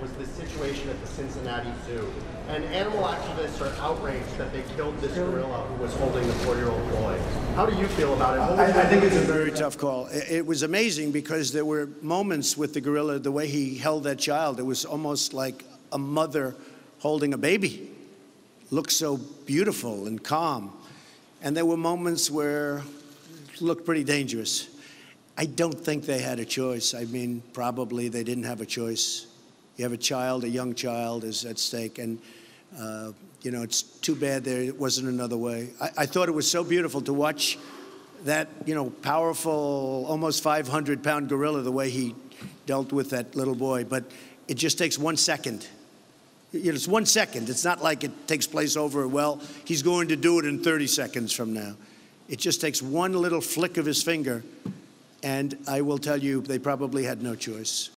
was this situation at the Cincinnati Zoo. And animal activists are outraged that they killed this gorilla who was holding the 4-year-old boy. How do you feel about it? I think it's a very tough call. It was amazing because there were moments with the gorilla, the way he held that child, it was almost like a mother holding a baby. Looked so beautiful and calm. And there were moments where it looked pretty dangerous. I don't think they had a choice. I mean, probably they didn't have a choice. You have a child, a young child is at stake, and you know, it's too bad there wasn't another way. I thought it was so beautiful to watch that, you know, powerful, almost 500-pound gorilla, the way he dealt with that little boy. But it just takes 1 second. You know, it's 1 second. It's not like it takes place over, well, he's going to do it in 30 seconds from now. It just takes one little flick of his finger, and I will tell you, they probably had no choice.